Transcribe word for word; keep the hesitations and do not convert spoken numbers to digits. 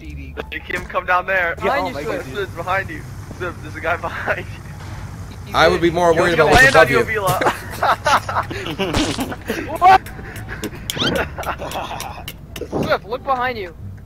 D D. Make him come down there. Yeah, Behind oh you, my Swift. God, Swift, behind you. Swift, there's a guy behind you. He's I would in. be more worried He'll about what's land on above you, you. Avila. What? Swift, look behind you.